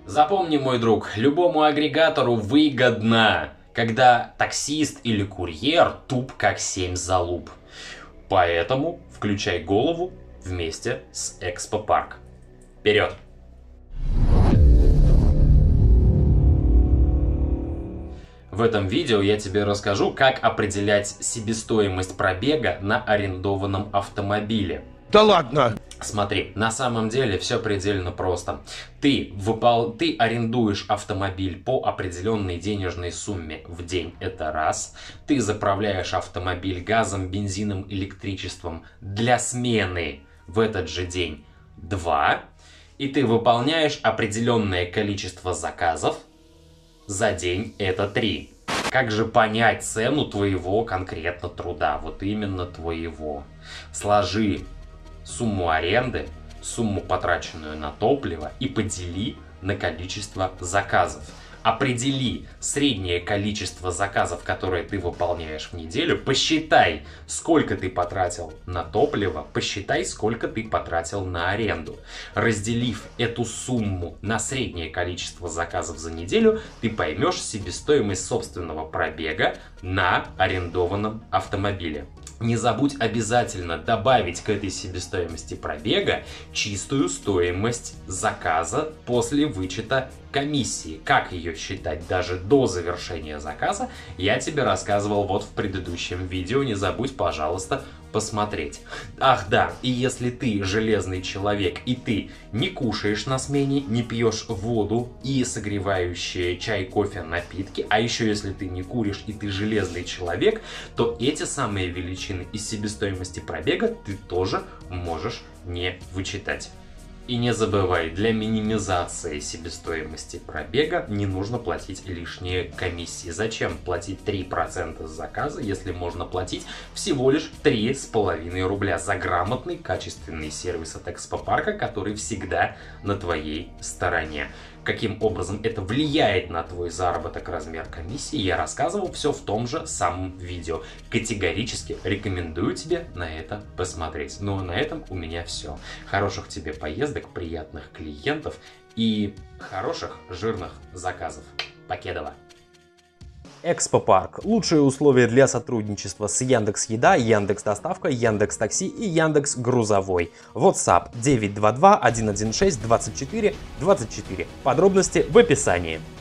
Запомни, мой друг, любому агрегатору выгодно, когда таксист или курьер туп как 7 залуп. Поэтому включай голову вместе с Экспопарк. Вперед! В этом видео я тебе расскажу, как определять себестоимость пробега на арендованном автомобиле. Да ладно! Смотри, на самом деле все предельно просто. Ты арендуешь автомобиль по определенной денежной сумме в день, это раз. Ты заправляешь автомобиль газом, бензином, электричеством для смены в этот же день, два. И ты выполняешь определенное количество заказов за день, это 3. Как же понять цену твоего конкретно труда? Вот именно твоего. Сложи сумму аренды, сумму, потраченную на топливо, и подели на количество заказов. Определи среднее количество заказов, которые ты выполняешь в неделю. Посчитай, сколько ты потратил на топливо, посчитай, сколько ты потратил на аренду. Разделив эту сумму на среднее количество заказов за неделю, ты поймешь себестоимость собственного пробега на арендованном автомобиле. Не забудь обязательно добавить к этой себестоимости пробега чистую стоимость заказа после вычета комиссии. Как ее считать даже до завершения заказа, я тебе рассказывал вот в предыдущем видео. Не забудь, пожалуйста, посмотреть. Ах да, и если ты железный человек и ты не кушаешь на смене, не пьешь воду и согревающие чай, кофе, напитки, а еще если ты не куришь и ты железный человек, то эти самые величины из себестоимости пробега ты тоже можешь не вычитать. И не забывай, для минимизации себестоимости пробега не нужно платить лишние комиссии. Зачем платить 3% с заказа, если можно платить всего лишь 3,5 рубля за грамотный, качественный сервис от Экспопарка, который всегда на твоей стороне. Каким образом это влияет на твой заработок, размер комиссии, я рассказывал все в том же самом видео. Категорически рекомендую тебе на это посмотреть. Ну а на этом у меня все. Хороших тебе поездок, приятных клиентов и хороших жирных заказов. Покедова! Экспопарк. Лучшие условия для сотрудничества с Яндекс.Еда, Яндекс.Доставка, Яндекс.Такси и Яндекс.Грузовой. WhatsApp 922 116 24 24. Подробности в описании.